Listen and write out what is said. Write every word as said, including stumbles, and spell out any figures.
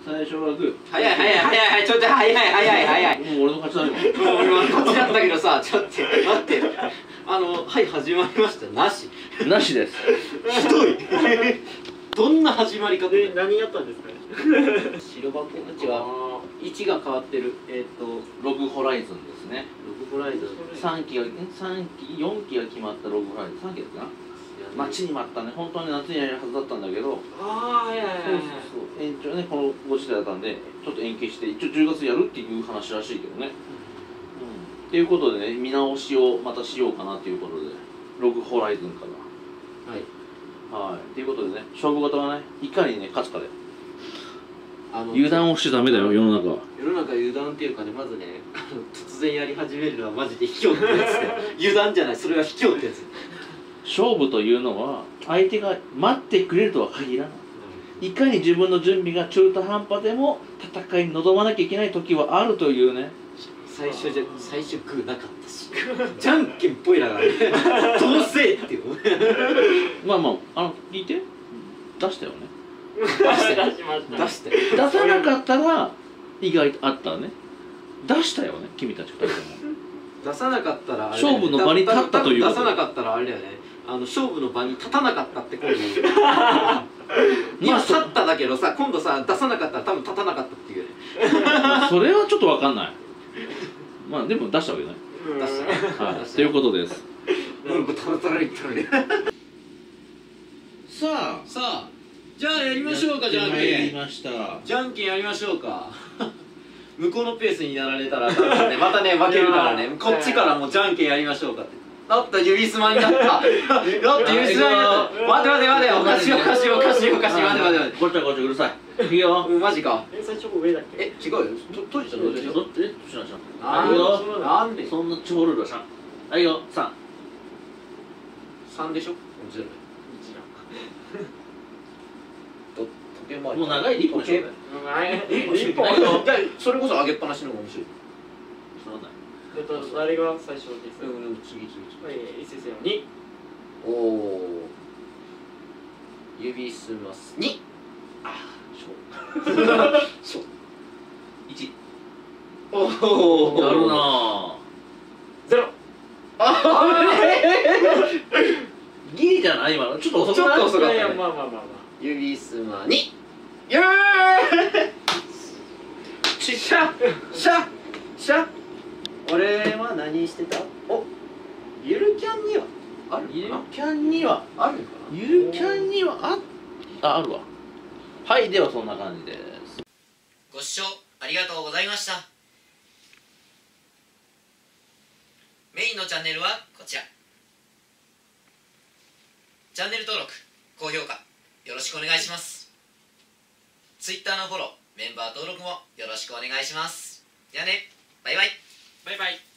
最初はグー。 早い早い早い早い、ちょっと早い早い早い。 もう俺の勝ちだよ。 もう今勝ちだったけどさ、ちょっと待って。あの、はい、始まりました。なし。 なしです。 ひどい。どんな始まり方で何やったんですかね。 白箱うちは位置が変わってる。えっとログホライズンですね。 ログホライズンさんきがさんきよんきが決まったログホライズンさんきだったかな。待ちに待ったね。本当は夏にやるはずだったんだけど、 ああはいはいはい、 そうそうそう、延長ね、このご時世だったんでちょっと延期して一応じゅうがつやるっていう話らしいけどね。うん、っていうことでね、見直しをまたしようかなっていうことで、ログホライズンからはいはいっていうことでね、勝負事はね、いかにね勝つかで。 あの油断をしちゃダメだよ世の中は。 世の中油断っていうかね、まずね、突然やり始めるのはマジで卑怯ってやつで油断じゃない、それは卑怯ってやつ。 勝負というのは相手が待ってくれるとは限らない、いかに自分の準備が中途半端でも戦いに臨まなきゃいけない時はあるというね。 最初じゃ最初グーなかったしじゃんけんっぽいながらねどうせっていうまあまあ、あの聞いて出したよね。 出しました出して出さなかったら意外とあったね。出したよね君たちふたりとも。 出さなかったらあれ勝負の場に立ったということ。 出さなかったらあれだよね、あの勝負の場に立たなかったって今度今立っただけどさ、今度さ出さなかったら多分立たなかったっていうねそれはちょっと分かんない。まあでも出したわけね。 出したはい、ということです。 なんかタラタラ言ったのにさあさあ、じゃあやりましょうか。じゃんやけんりました。 じゃんけんやりましょうか向こうのペースにやられたらね、またね負けるからね、こっちからもうじゃんけんやりましょうかって。だった指すまになっただって指すまになった。待て待て待て、おかしいおかしいおかしいおかしい、待て待て待て。 こっちはこっちうるさい。いいよ。 うん、マジか。 え、最初上だっけ。 え、違うよ、と閉じちゃうの。 どっちどっちどっちしなしな。 あいいよ。 ー、なんでそんな地方ルールはしな。はいよ、さん。 さんでしょ。ゼロと時計回りもう長いでいっぽんでしょ。 一本。 じゃあそれこそ上げっぱなしの方が面白い。 そうだよ。 えっと、あれが最初です。 うん、次次次。 はい、一斉のに。 おお。指すますに。あ、そうそういち。おお、 やるなゼロ。 あギリじゃない今の。ちょっと遅くない？ ちょっと遅かったね。 いやいや、まあまあまあまあ。 指すまに。イエーイしゃしゃしゃ。俺は何してた？お、ゆるキャンにはあるゆるかな？ キャンにはあるかな？ ゆるキャンにはあああるわ。はい、ではそんな感じです。 ご視聴ありがとうございました。メインのチャンネルはこちら。チャンネル登録、高評価よろしくお願いします。Twitter のフォロー、メンバー登録もよろしくお願いします。じゃあね、バイバイ。 バイバイ。